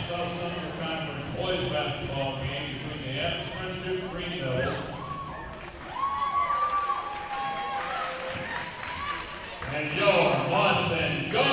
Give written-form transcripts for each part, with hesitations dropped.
South Central Conference boys basketball game between the Adams Friendship Greenville and your Mauston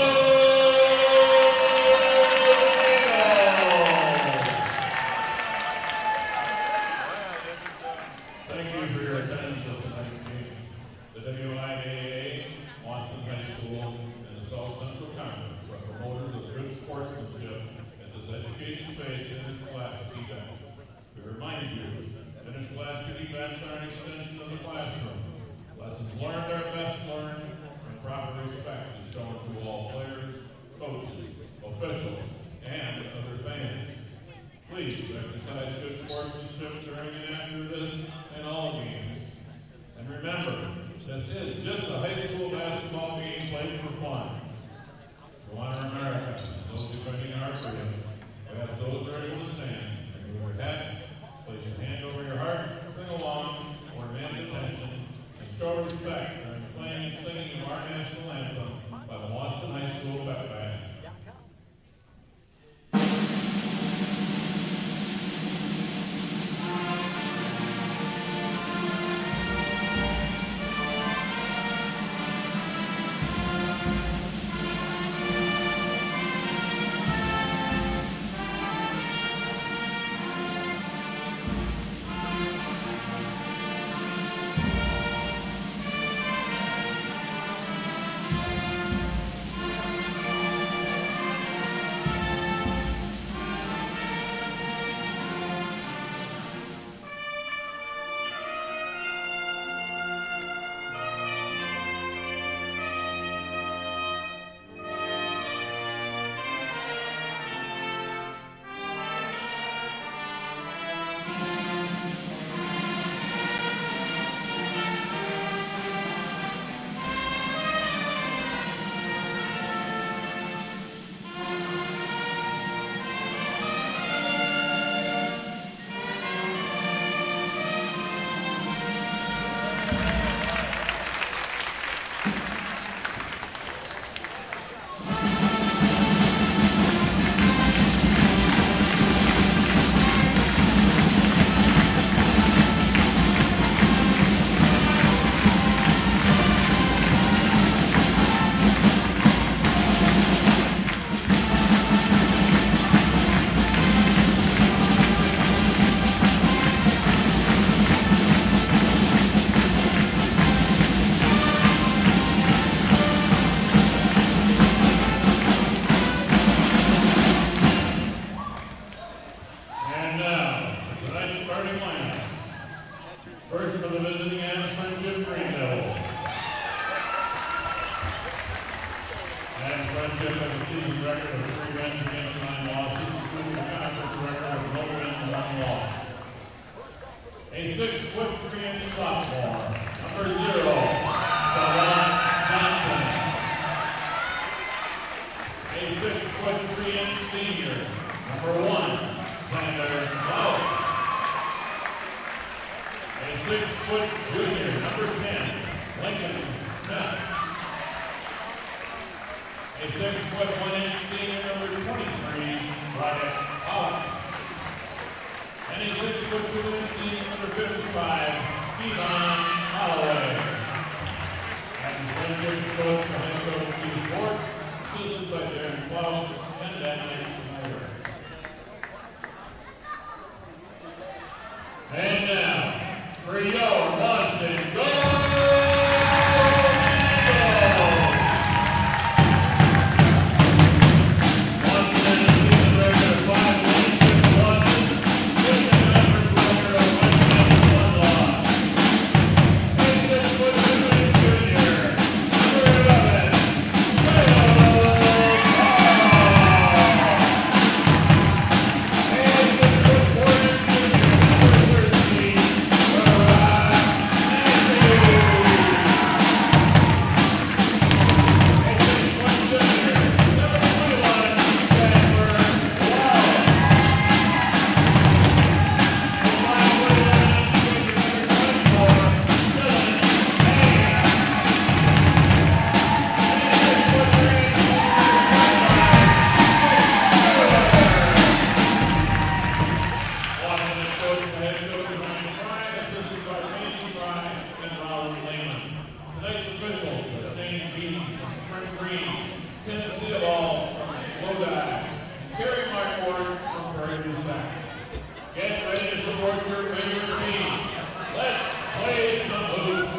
Thank you for your attendance at tonight's meeting. The WIAA, Mauston High School, and the South Central Conference are promoters of good sportsmanship at this education-based interscholastic event. We remind you, interscholastic events are an extension of the classroom. Lessons learned are best learned, and proper respect is shown to all players, coaches, officials, and other fans. Please exercise good sportsmanship during and after this and all games. And remember, this is just a high school basketball game played for fun. Go on America, those defending our freedom. We ask those who are able to stand, remove your hats, place your hand over your heart, sing along, or demand attention, and show respect during playing and singing of our national anthem by the Mauston High School Pep Band. First for the visiting Adams Friendship Greenville. Adams Friendship has a season record of 3 wins against 9 losses, including a conference record of no wins and 1 loss. A 6'3" sophomore, number 0, Savon Johnson. A 6'3" senior, number 1, Sander Lau. A 6' junior, number 10, Lincoln Smith. A 6'1" senior, number 23, Bryant Hollis. And a 6'2" senior, number 55, Devon Holloway. And Friendship coach for head coach Steve Ford, assisted by Darren Klaus and Daniel Schneider. And now, for your Mauston Go! Thank you. green, Tennessee ball from Lodi. Carry my court from Prairie Back. Get ready to support your favorite team. Let's play some hoops.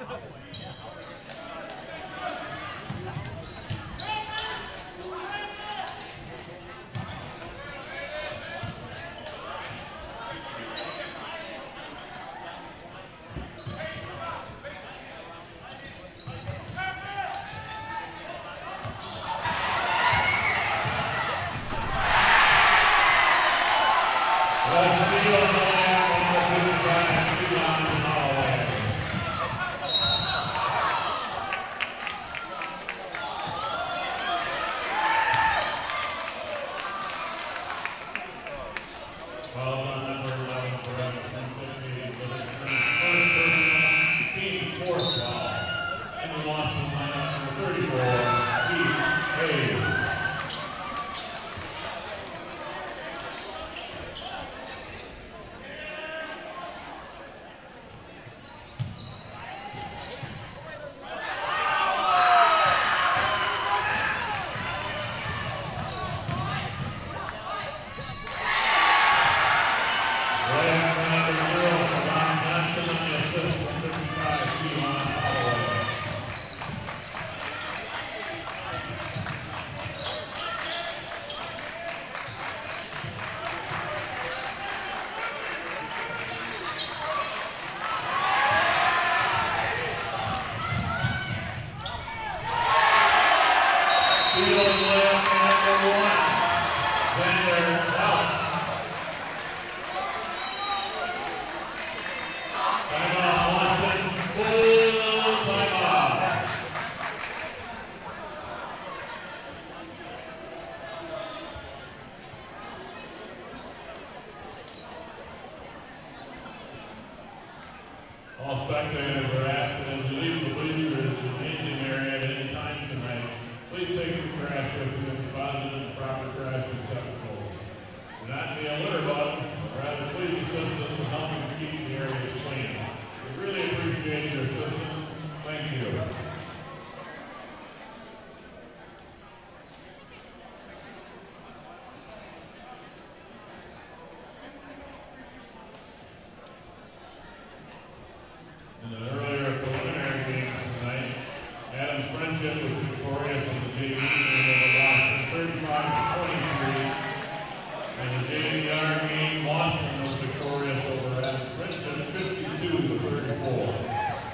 All spectators are asked that as you leave the bleachers and changing area at any time tonight, please take your trash with you and deposit it in proper trash receptacles. Do not be a litter bug, but rather please assist us in helping keep the areas clean. We really appreciate your assistance. Thank you. In an earlier preliminary game tonight, Adams Friendship was victorious in the JV game over Mauston 35-23. And the JVR game, Mauston was victorious over Adams Friendship 52-34.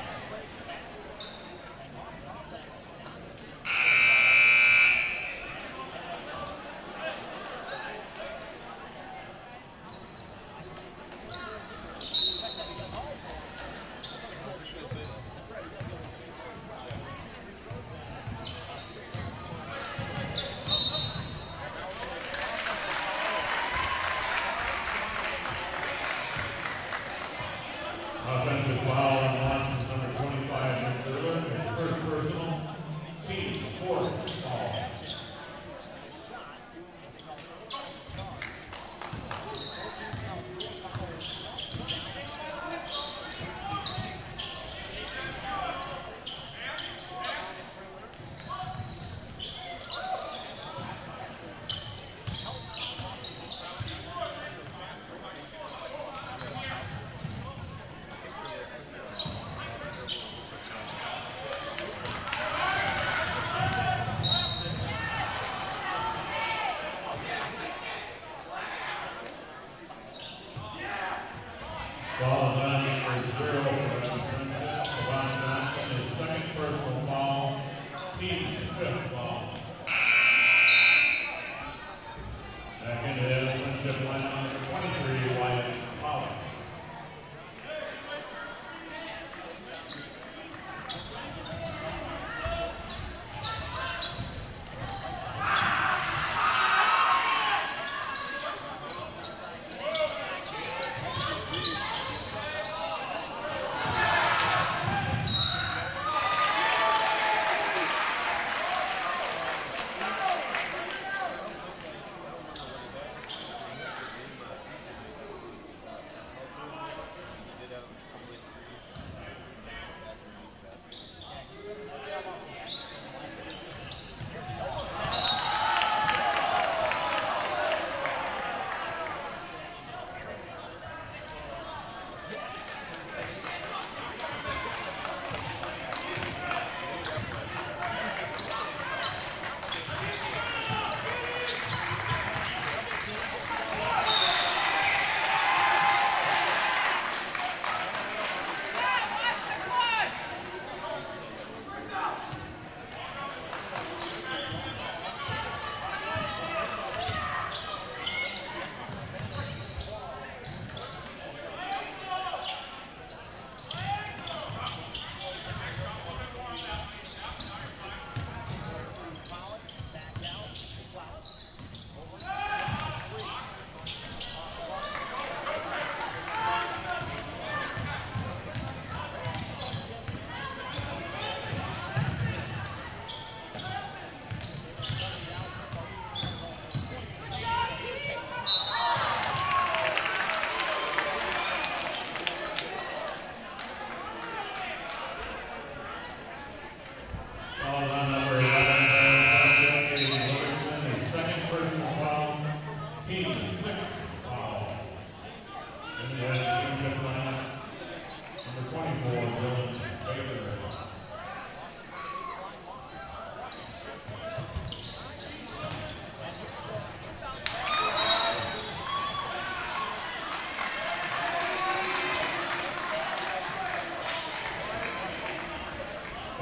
Offensive foul on Mauston's number 25, Nick Zerler. It's first personal, team, fourth foul.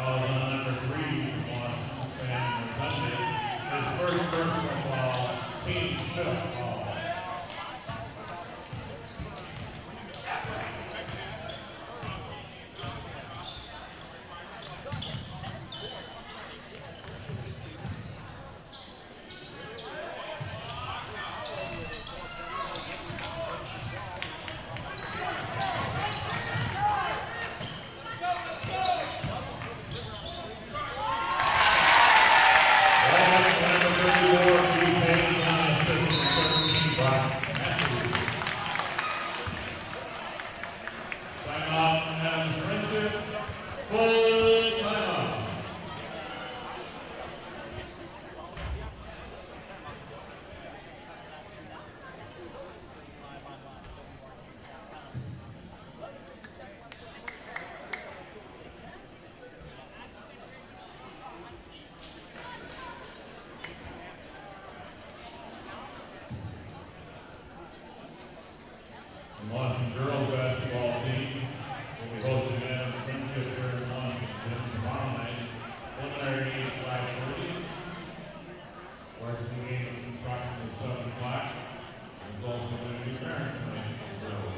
Foul on number 3 from Mauston, Sam Sunday. His first personal foul, team 5th foul. The Mauston girls basketball team will be hosting a friendship here in Mauston tomorrow night. Preliminary game at 5:30. Varsity game is approximately 7 o'clock. There's also going to be parents night for the girls.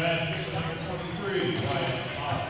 basket, number 23, Wyatt Powell.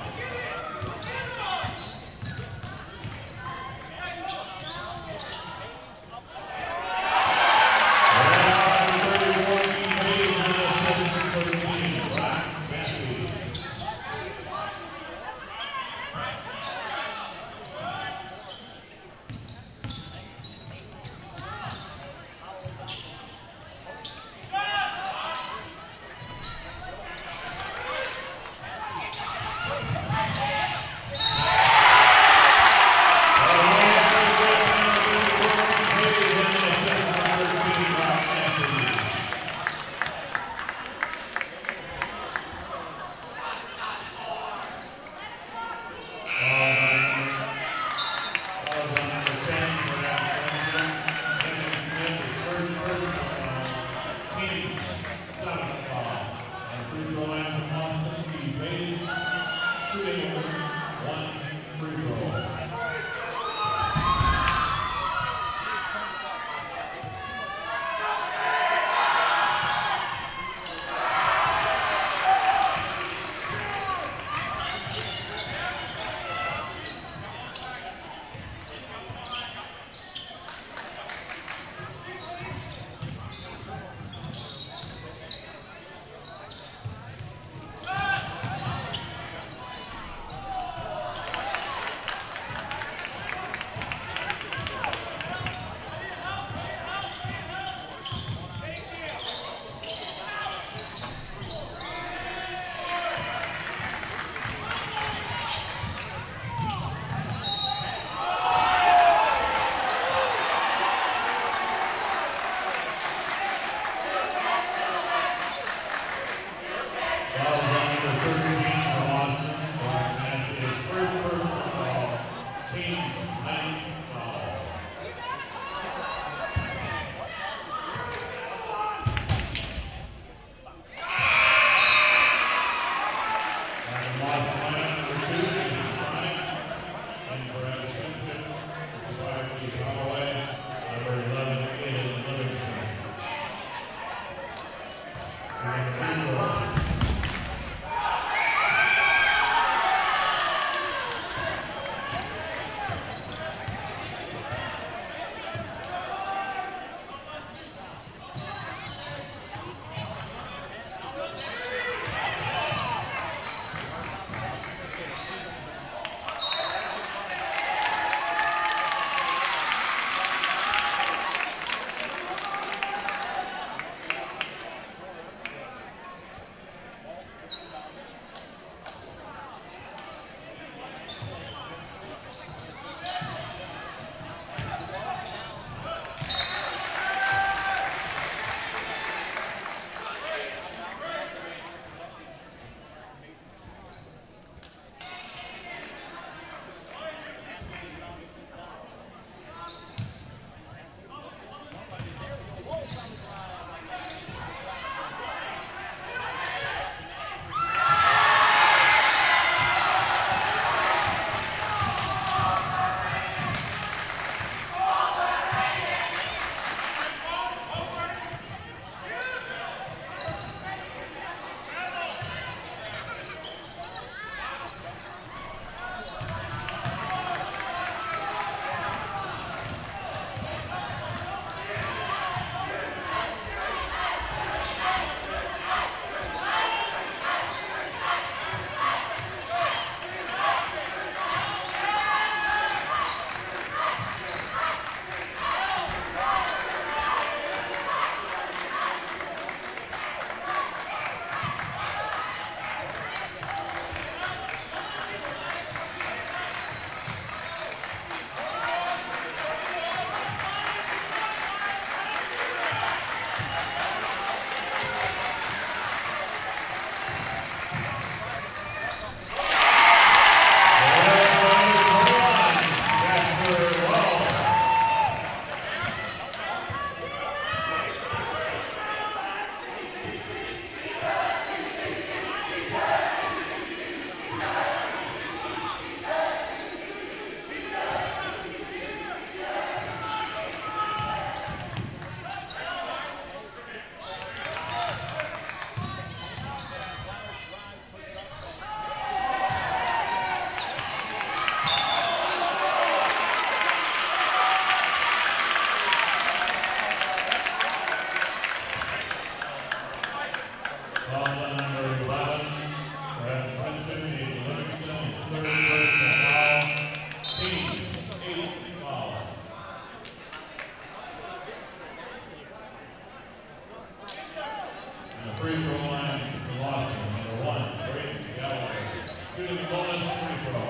free throw line for Mauston. Number 1, Brayden Galloway. Shooting the bonus free throw.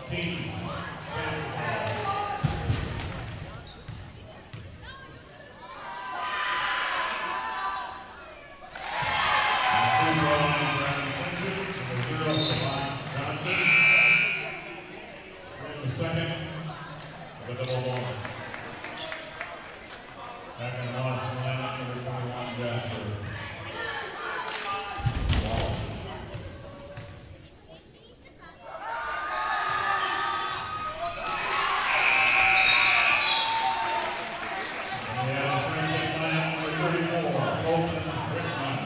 Team. Second, with the double bonus. Back in the Mauston lineup, number 21, Jasper. Wall. And we have a spring lineup, number 34, Colton Rickman.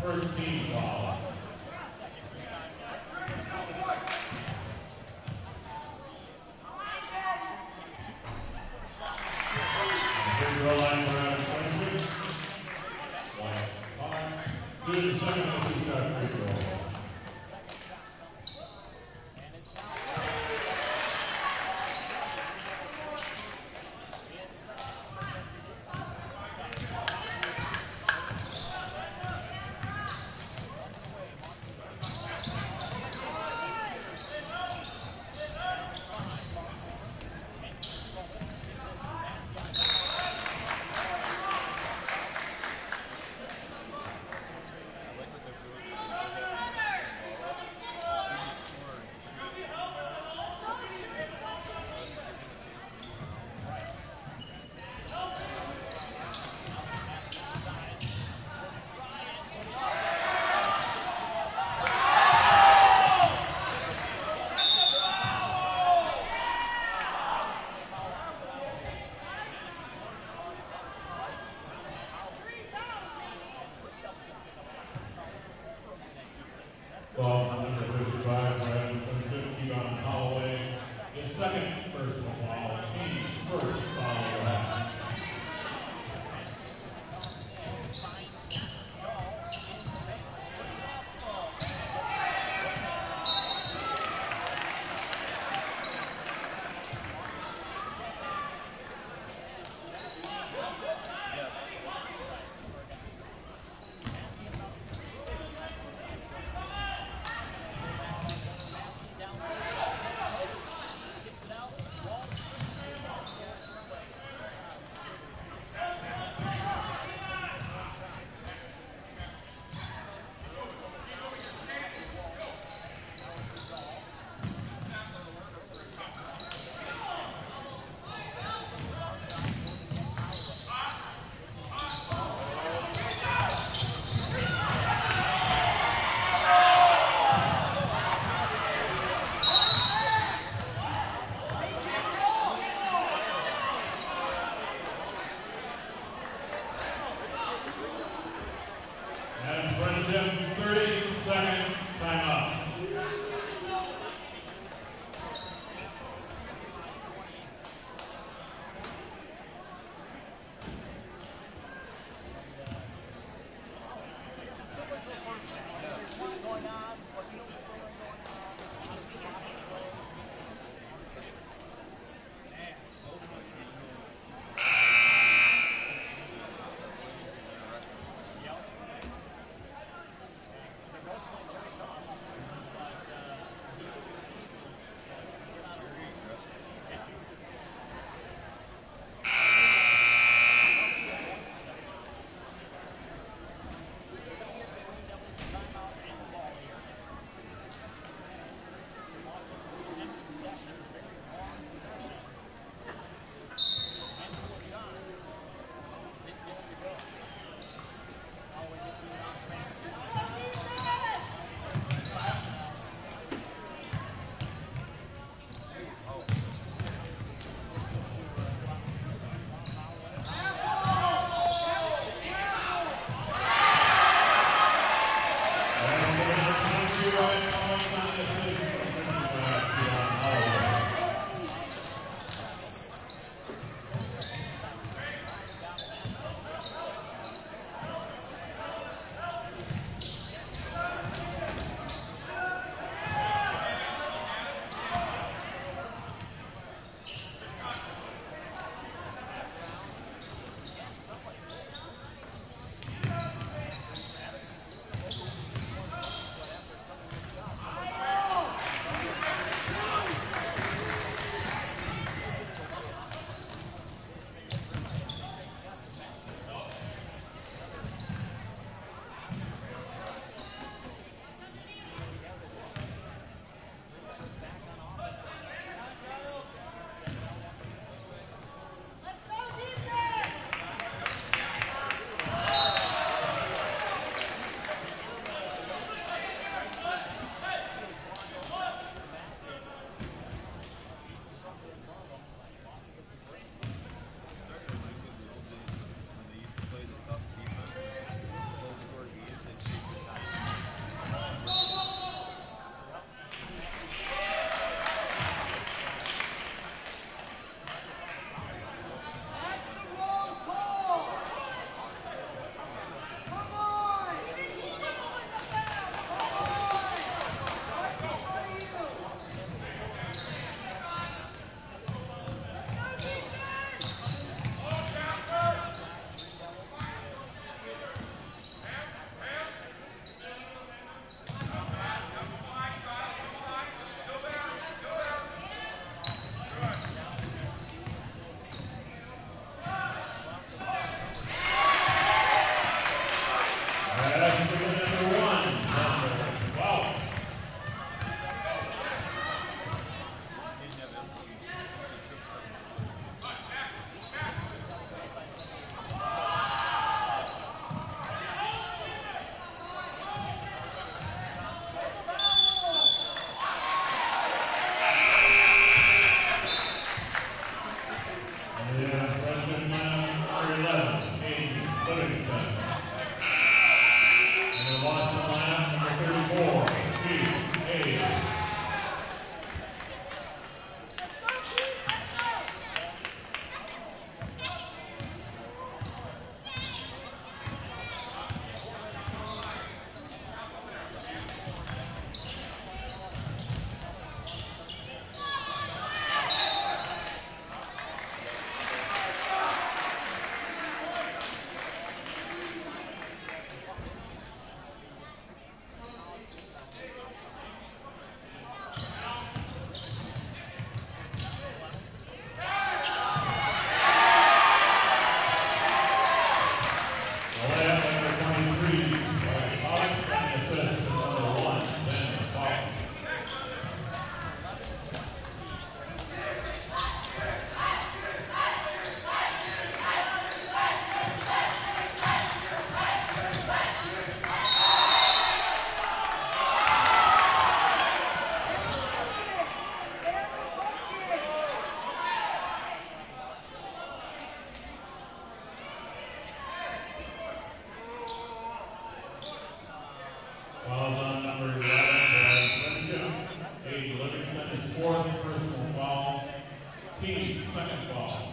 First team foul. Free throw line for Adam Swenson. White five. Good second two-shot free throw. team second foul.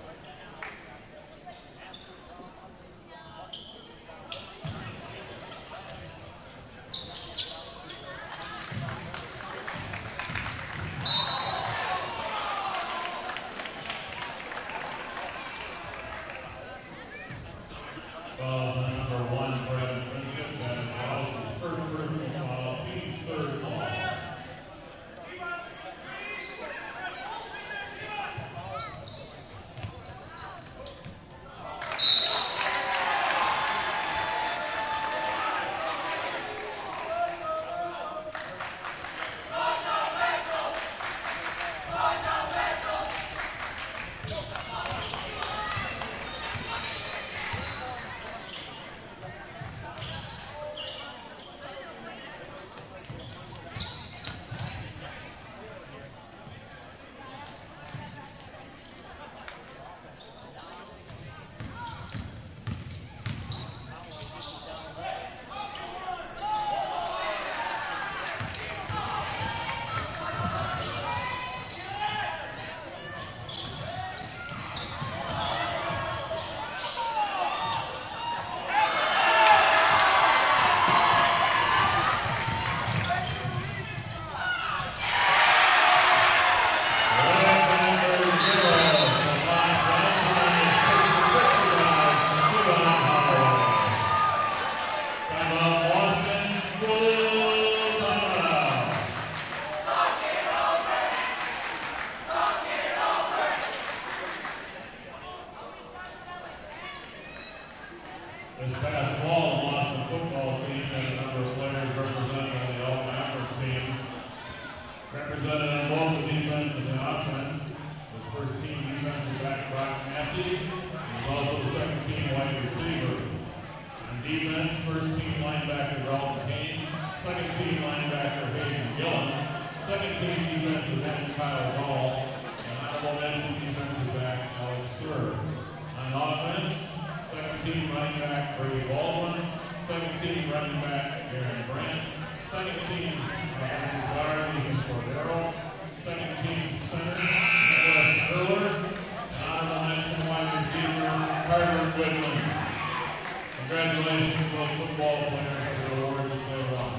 This past fall, the Mauston football team had a number of players represented on the all-conference team. Represented on both the defense and the offense. His first team defensive back, Brock Massey. He's also the second team wide receiver. On defense, first team linebacker, Ralph Kane. Second team linebacker, Hayden Gillen. Second team defensive end, Kyle Gall. And honorable mention defensive back, Alex Sir. On offense, second team running back, Brady Baldwin. Second team running back, Aaron Brandt. Second team offensive guard, Ethan Cordero. Second team center, Nicholas Erler. And honorable mention wide receiver, Carter Goodman. Congratulations to those football players for the awards that they won.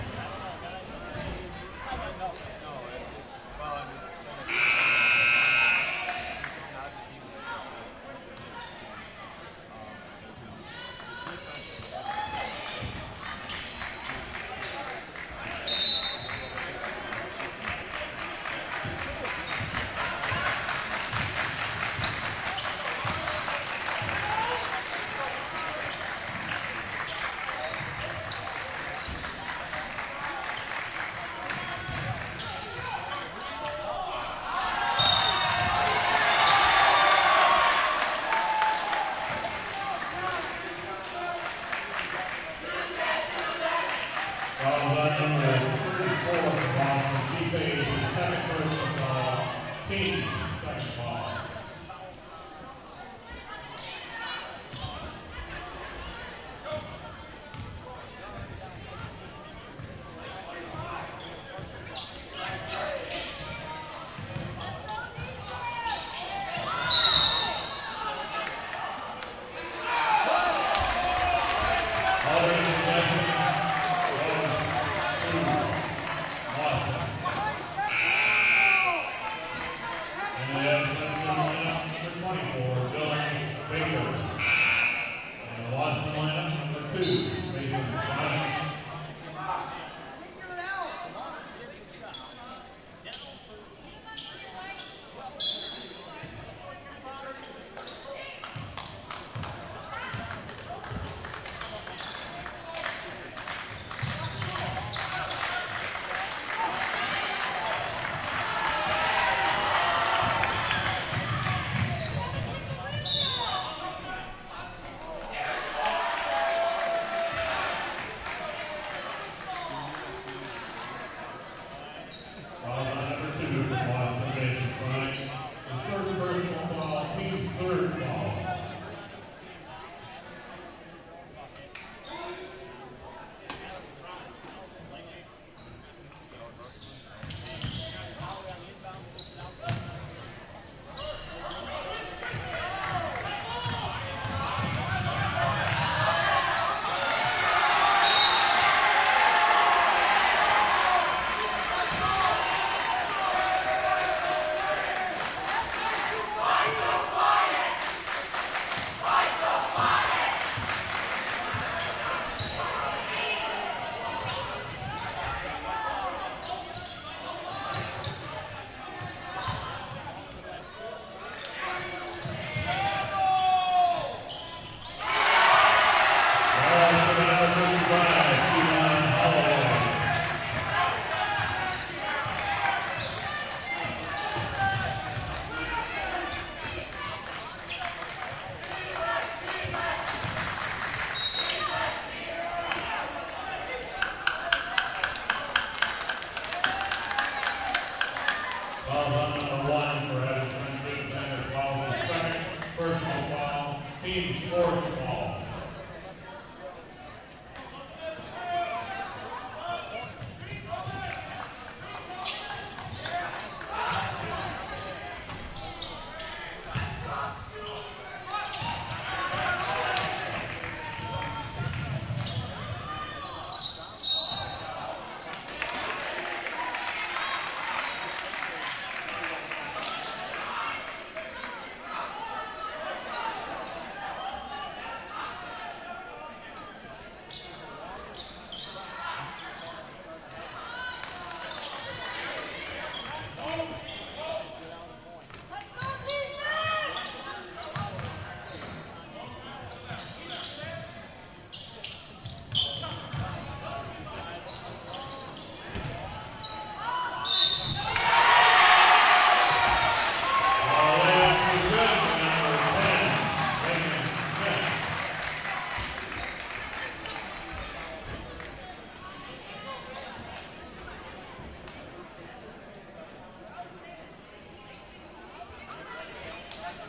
And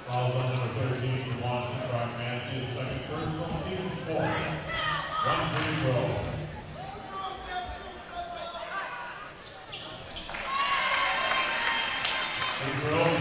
Fouls on number 13 from Mauston. Brock Massey, the second personal, team 4. 1 free throw. Free throw for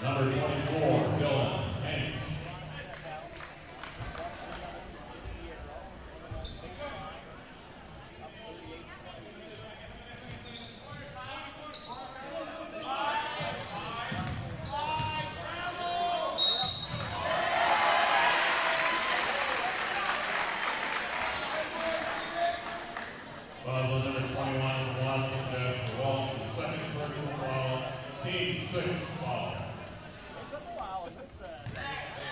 Number 24, Dylan Hanks. Number 21, Washington, Wells, second personal foul, team 6 foul. It took a while in this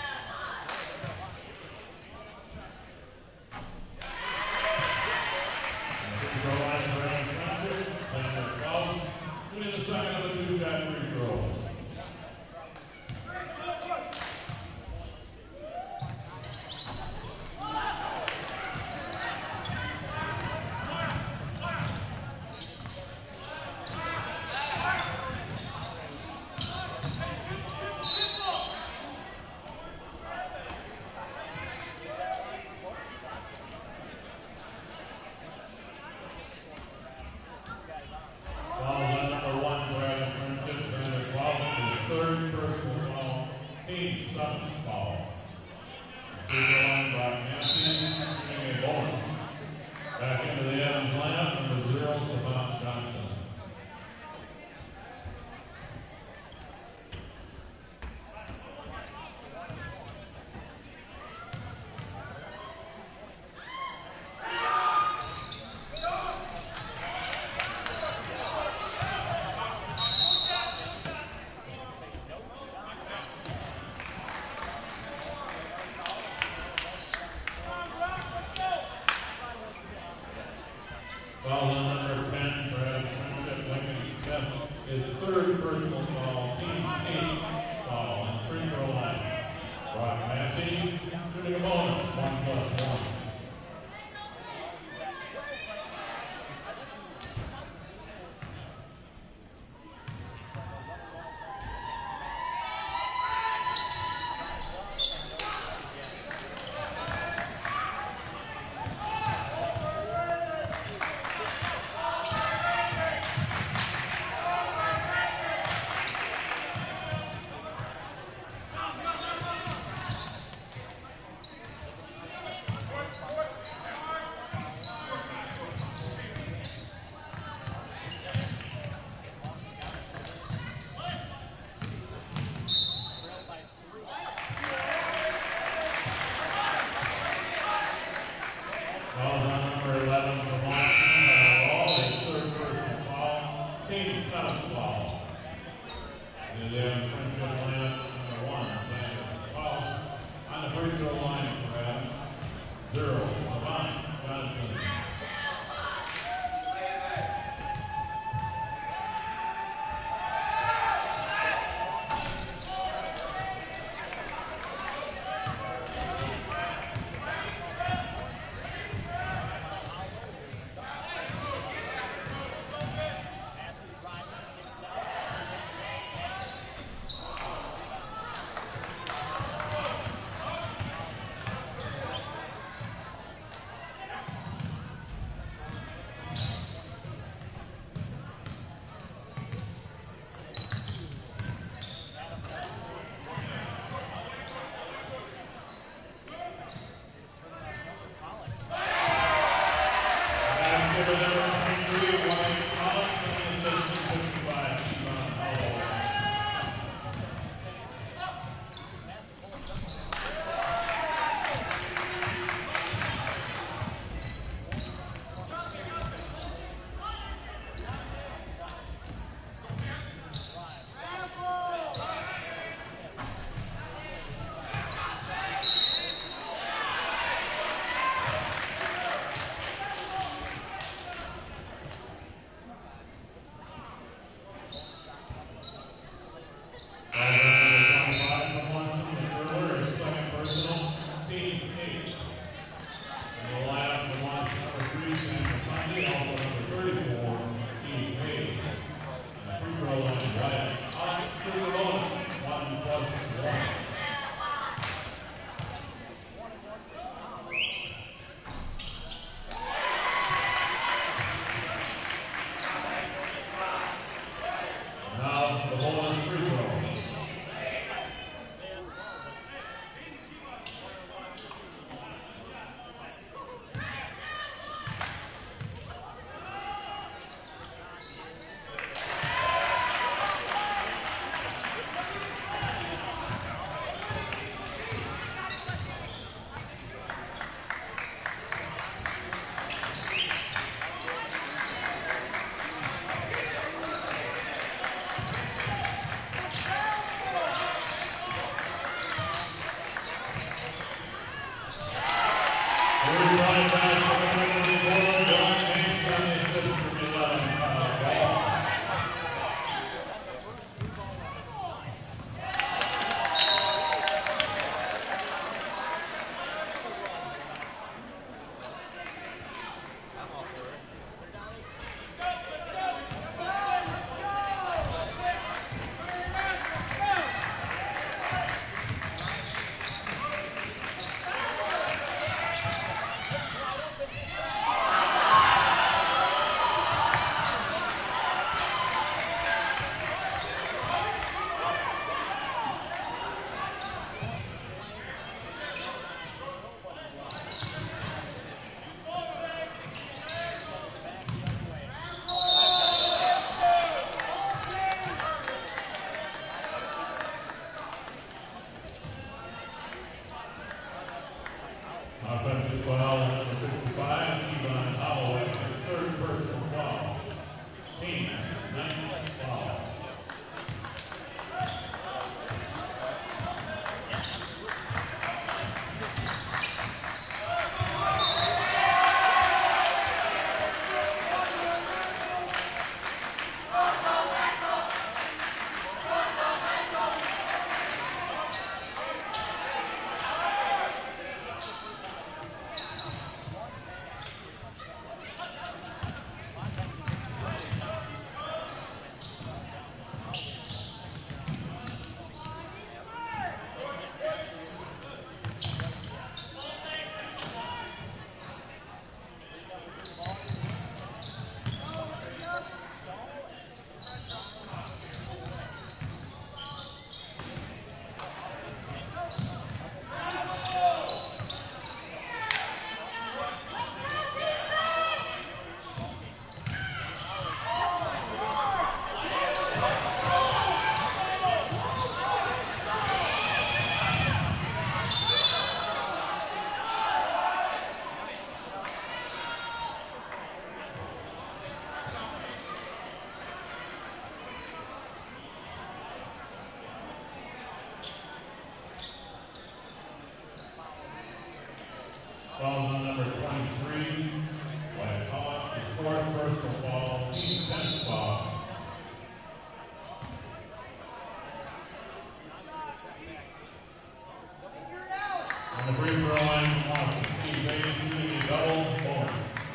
On the free throw line, Mauston. Steve Bates shooting a double bonus.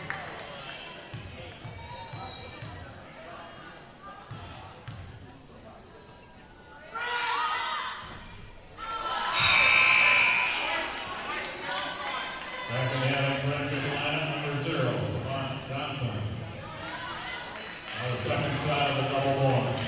Back in the Adam French lineup, number 0, Johnson. The second shot of the double bonus.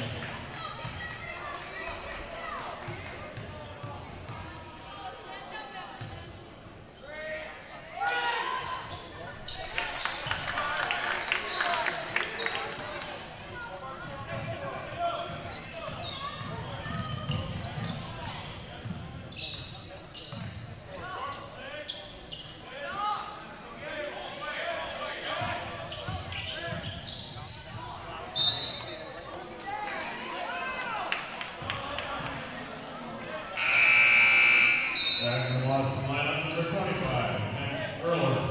Back in the Mauston lineup, number 25, Nick Erler.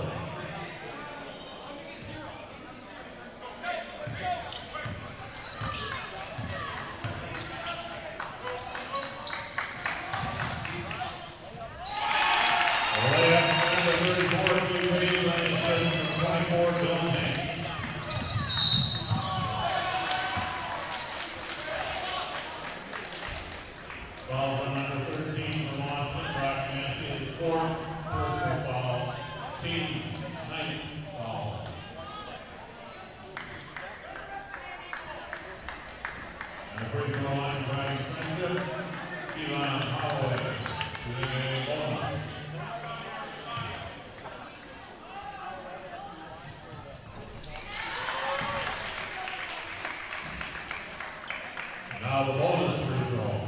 The layup, number 34, Steve Bates, on the assist from 24, Dylan Hanks. Foul on number 13 for Mauston, Brock Massey at the fourth, personal foul, team ninth foul. And the free throw line, Brian Friendship, Elon Holloway, shooting a bonus. Now the bonus free throw.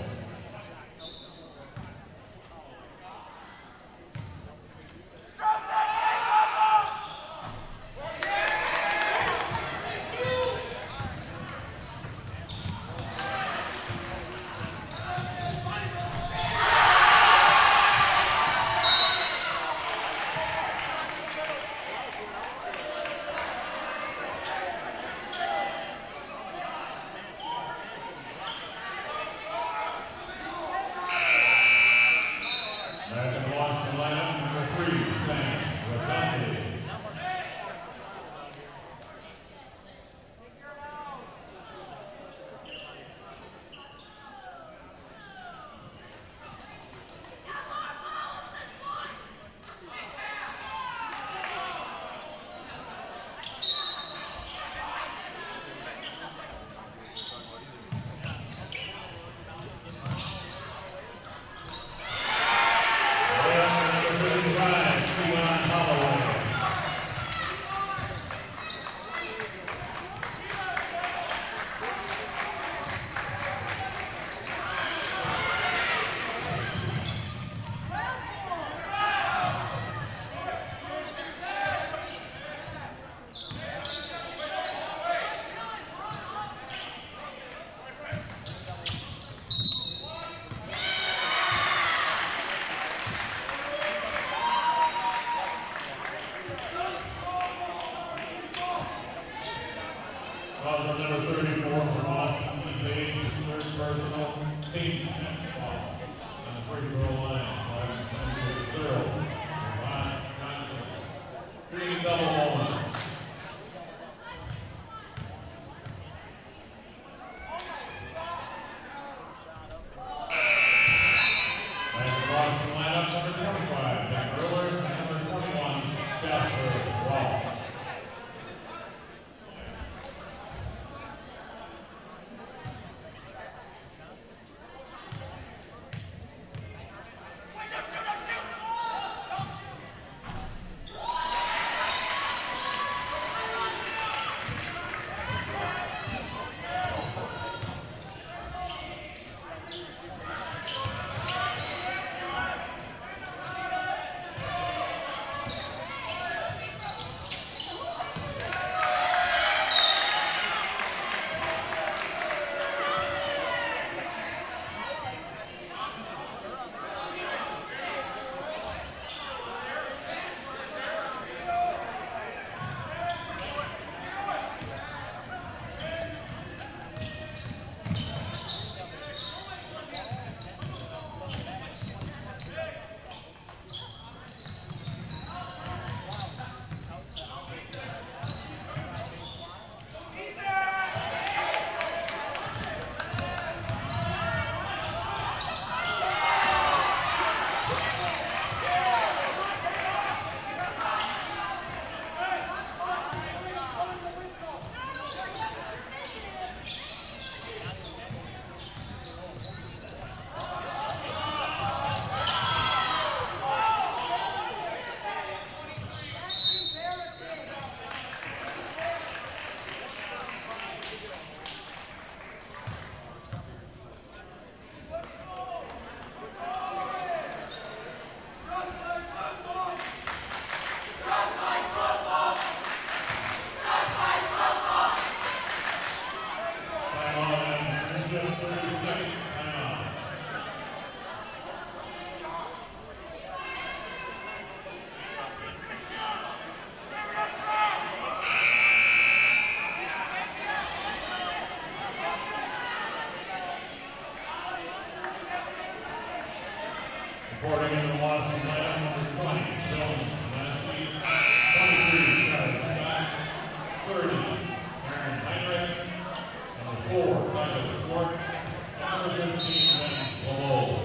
Reporting in the Mauston lineup, number 20, Jones, Varsity, 23, Scott, 30, Aaron Heinrich, number 4, Michael Schwartz, number 15, Vince Below.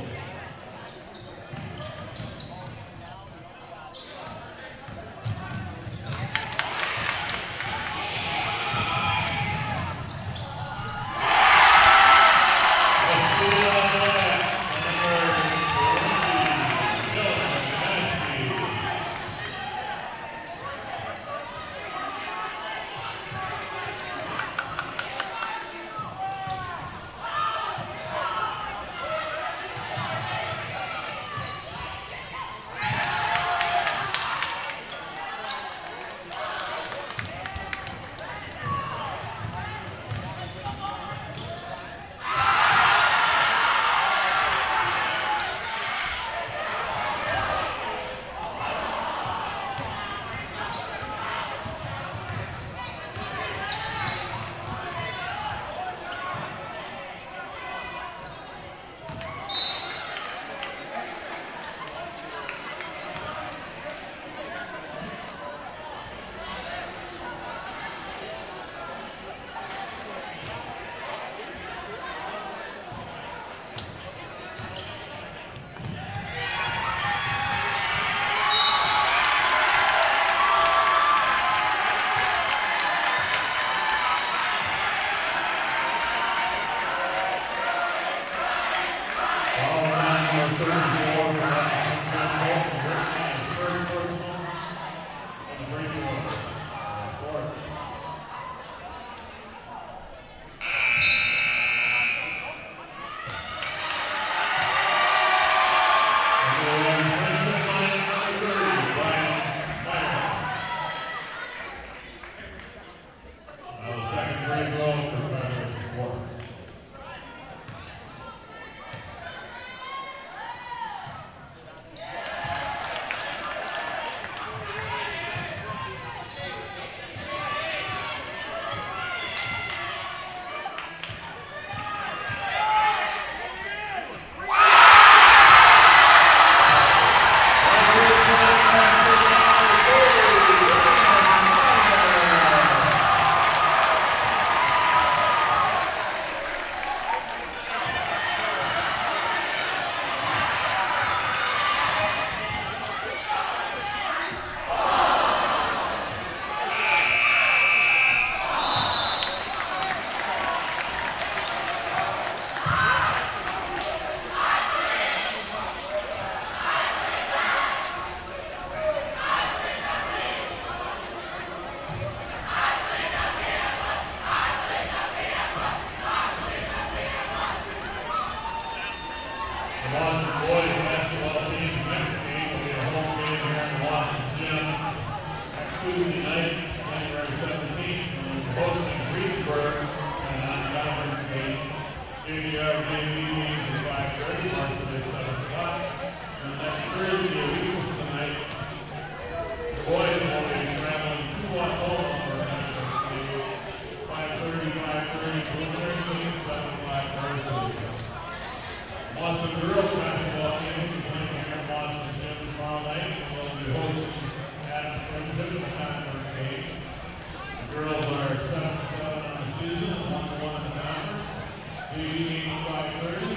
Mauston girls basketball team is playing here at Mauston Gym tomorrow night and will be hosting Adams Friendship in the conference game. The girls are 7-7 on the season, 1-1 in the conference. BB game 5:30.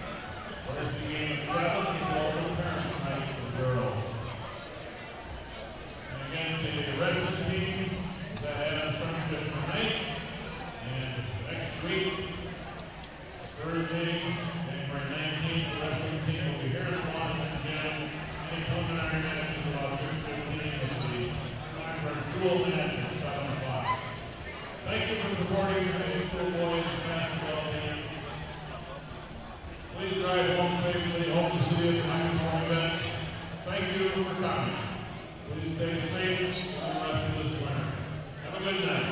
Varsity game 7 before the parents' night for the girls. And again, the rest of the team is at Adams Friendship tonight. And next week, Thursday, January 19th, the rest of the team will be here at Mauston Gym. Any preliminary matches about 2:15 with the conference school match at 7 o'clock. Thank you for supporting your high school boys basketball team. Please drive home safely. Hope to see you at the high school event. Thank you for coming. Please stay safe for the rest of this winter. Have a good night.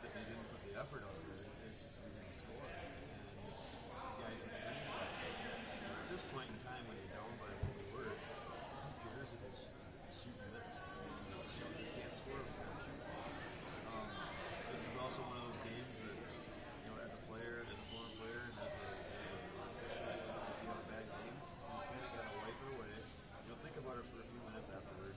that they didn't put the effort out there. It's just we didn't score. And the guys were training about it. At this point in time, when you're down by what we were, who cares if it's shoot and miss? You can't score if you don't shoot. This is also one of those games that, you know, as a player, as a former player, and as a official, if you have a bad game, you kind of got to wipe it away. You'll think about it for a few minutes afterwards.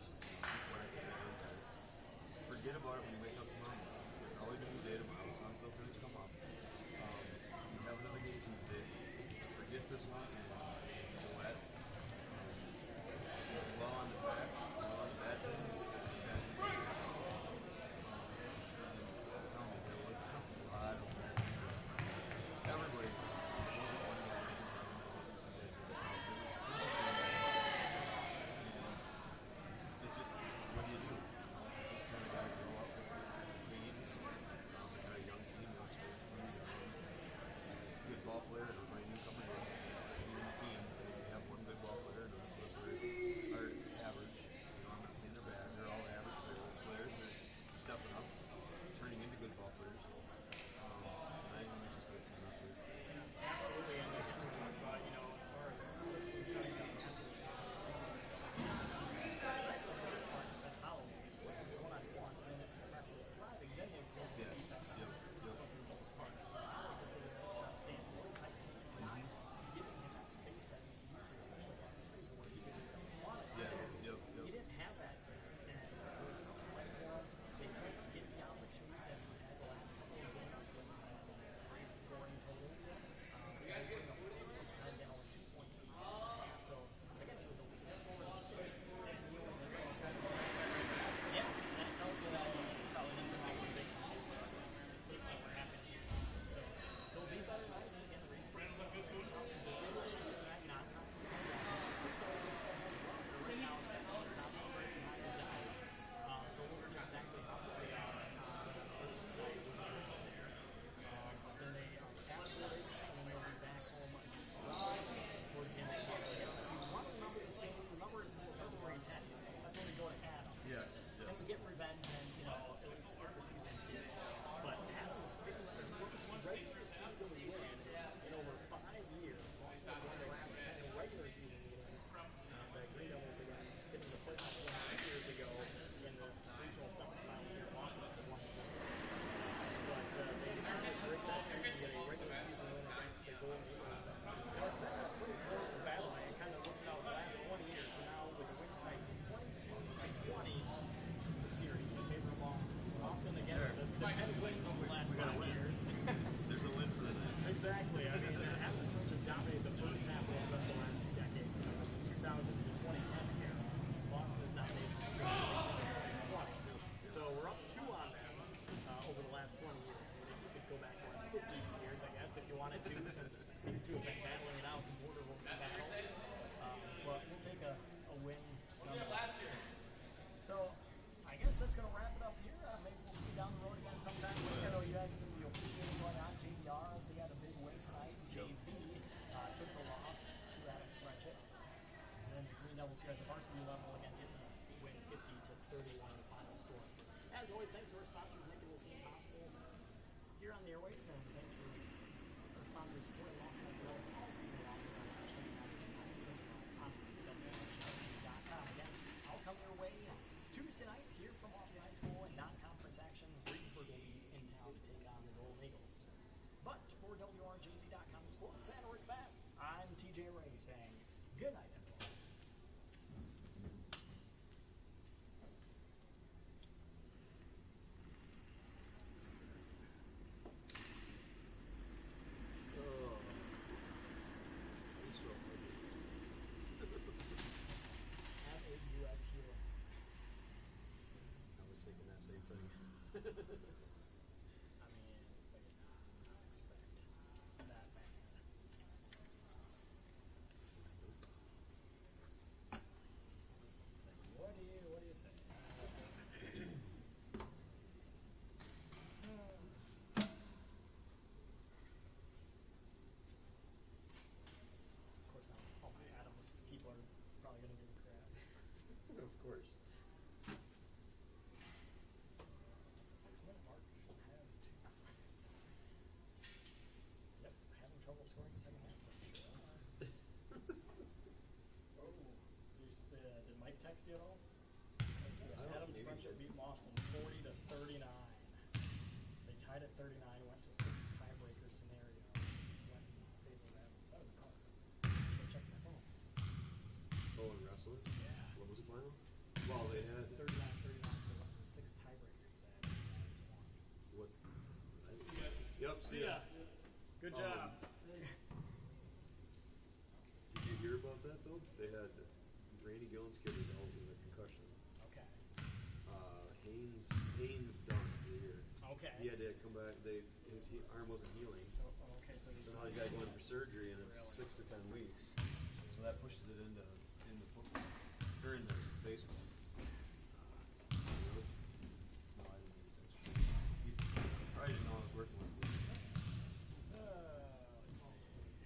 Forget about it when you wake up tomorrow morning. There's always a new day tomorrow. The sun's still going to come up. You have another game Tuesday. Forget this one and go at it. Dwell on the facts, dwell on the bad things, and tell me, there was a lot of bad things. Everybody wasn't one of them. It's just, what do you do? Just kind of got to grow up with games. We got a young team, an experienced team, good ball player, everybody new coming in. Even the team, they have one good ball player, the rest of us are average. You know, I'm not saying they're bad, they're all average players. They're stepping up, turning into good ball players. Tonight, we just got some effort. Absolutely, and like we talked about, you know, as far as the team shutting down the assets, one-on-one, and it's impressive. It's driving, then they close the defense out for the most part. Just did a nice job staying really tight to the line. Giving him that space that he's used to, especially against the Fraser, where he could want it. He didn't have that today, and so it was tough to play for him. They couldn't get the opportunities that he's had the last couple of games when he had great scoring totals. They were putting up 20 down only 2 points in the second half. So, again, it was the leading scorer in the state. And he only has yeah, that tells you that probably doesn't have a big game, but it's certainly what happened here. So, there'll be better nights. Again, the Reed's Press will be good. The regular Tuesday night non-conference. Right now, it's second on top of the guys. So we'll see exactly how they are Thursday night when they're there. But then they are at Woodage, and then they'll be back home against Varsity towards the end of the year. If you want to remember this game, remember it's February 10th. That's when we go to Adams. Yes. And we get revenge and, you know, at least get the season series. But Adams, regular season wins in over 5 years. Mauston won the last 10 regular season games. The Green Devils again getting the playoff win 2 years ago in the regional semifinals here. Mauston had won the game. But they had this great last week to get a regular season win against the Golden Eagles. It's been a pretty close battle. I kind of looked out the last 20 years. And now with the win tonight, 22-20 the series in favor of Mauston. So Mauston again, the 10 wins over the last 5 years. There's a win for the night. Exactly. I mean, Adams First have dominated the first half of the last 2 decades. From 2000 to 2010 here, Mauston has dominated the 2020. So we're up 2 on them over the last 20 years. You could go back once 15 years, I guess, if you wanted to, since these two have been battling it out, the border battle. But we'll take a win. So I guess that's going to wrap it up here. Maybe we'll see you down the road again sometime. I know you had some of the officiating going on. JDR, they had a big win tonight. JV took the loss to Adams Friendship. And then the Green Devils here at the varsity level again getting the win 50-31 in the final score. As always, thanks to our sponsors making this game possible here on the airwaves, and thanks for our sponsors supporting Mauston Athletics all season long. On WHSC.com. Again, I'll come your way Tuesday night here from Mauston High School in non-conference action. Reedsburg will be in town to take on the Golden Eagles. But for WRJC.com Sports and Rick Batt, I'm TJ Ray saying good night, everyone. Have a U.S. hero. I was thinking that same thing. I mean, I did not expect that bad. What do you say? Of course not. All my Adams people are probably going to give a crap. Of course. 6-minute mark. Varsity at all? Let's see, don't Adams maybe Friendship so. beat Mauston 40-39. They tied at 39, went to 6 tiebreaker scenario. Went in favor of Adams. That was a call. So check my phone. Oh, and wrestling? Yeah. What was the final? Well, they had 39-39, so it went to the 6 tiebreakers. Adams won. what? Yep. See ya. Good job. Did you hear about that though? They had Randy Gillen's kid was out with a concussion. Okay. Haynes done for the year. Okay. He had to come back. His arm wasn't healing. So So now he's got to go in for surgery, and it's Really? 6 to 10 weeks. So that pushes it into football or into baseball. Sucks. No, I didn't use that. He probably didn't know I was working with him. let's see.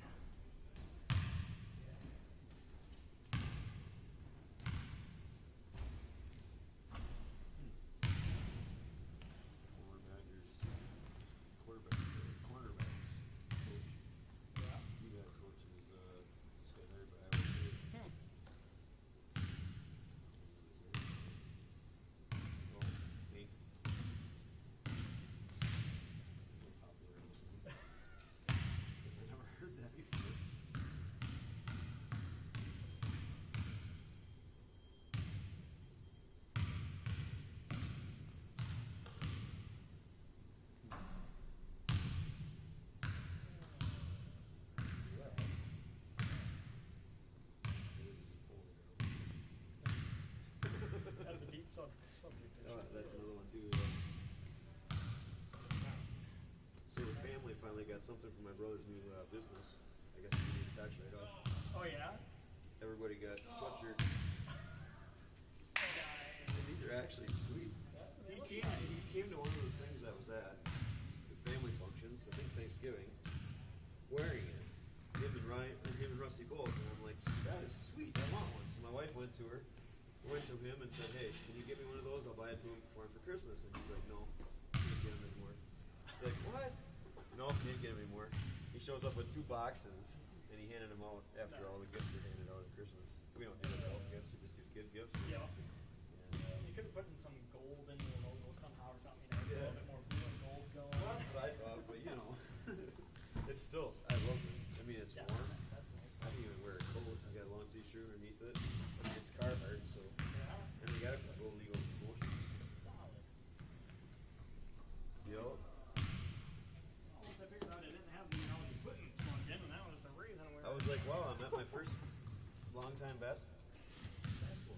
Former Badgers cornerback coach. Yeah. You got coaches. This guy hired by Iowa State. Oh, Hank. So popular in this one. Guess I never heard that before. That's a deep subject. Oh, that's another one too. So the family finally got something from my brother's new business. I guess we need a tax write-off. Oh yeah. Everybody got sweatshirts. And these are actually sweet. He came to one of the things I was at, the family functions, I think Thanksgiving, wearing it. Him and Rusty both, and I'm like, that is sweet. I want one. So my wife went to him and said, hey, can you get me one of those? I'll buy it for him for Christmas. And he's like, no, can't get him anymore. She's like, what? No, can't get him anymore. He shows up with 2 boxes, and he handed them out after all the gifts were handed out at Christmas. We don't do adult gifts, we just do kid gifts. Yeah. And, You could have put in some gold in your logo somehow or something. You know, a little bit more blue and gold going. well, that's what I thought, but you know, it's still, I love it. I mean, it's Yeah, warm. that's nice. I can even wear a coat. I got a long sleeve shirt underneath it. I mean, it's Carhartt, so. Yeah. And we got it for full legal promotions. Solid. Yo. Once I figured out I didn't have the equipment plugged in, and that was the reason we were. I was like, wow, I'm at my first long-time basketball.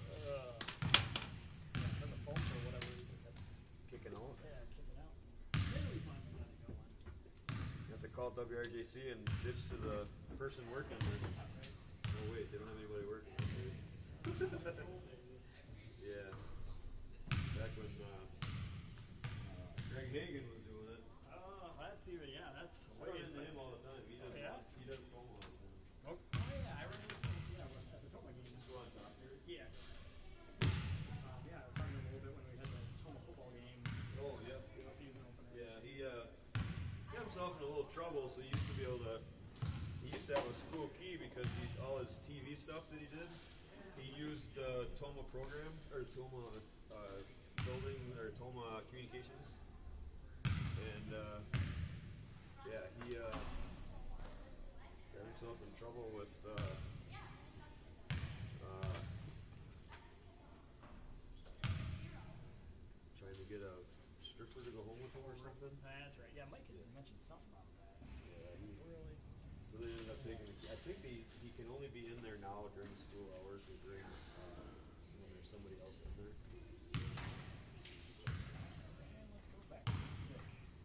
Turn the phone for whatever reason kept Kicking out. kicking out. Then we finally got it going. You have to call WRJC and ditch to the person working there. Oh wait, they don't have anybody working. Yeah. Back when Greg Hagan was doing it. That's even, yeah, that's I run into him all the time. He does. Yeah? He does phone all the time. Oh yeah, I remember. Yeah, at the Toma game. Just go on top here. Yeah. Yeah, I was talking to him a little bit when we had the Toma football game. Oh yep. The season opener. Yeah, he got himself in a little trouble. So he used to be able to. He used to have a school key because all his TV stuff that he did. He used the Toma program or Toma building or Toma communications, and yeah, he got himself in trouble with trying to get a stripper to go home with him or something. That's right. Yeah, Mike had mentioned something about that. Yeah, Really? so they ended up taking. I think he can only be in there now during school hours or during when there's somebody else in there. And let's go back to the kick.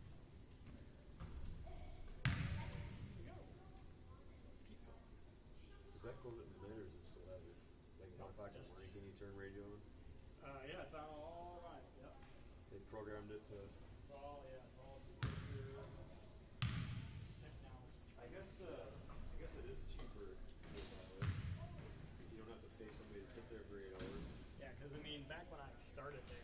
Here we go. Let's keep going. Does that close at midnight or is it still active? Like 1 o'clock in the morning, can you turn radio on? Yeah, it's on all right. Yep. They programmed it to. It's all computer technology. I guess it is cheaper to do it that way. You don't have to pay somebody to sit there for 8 hours. Yeah, because I mean, back when I started there,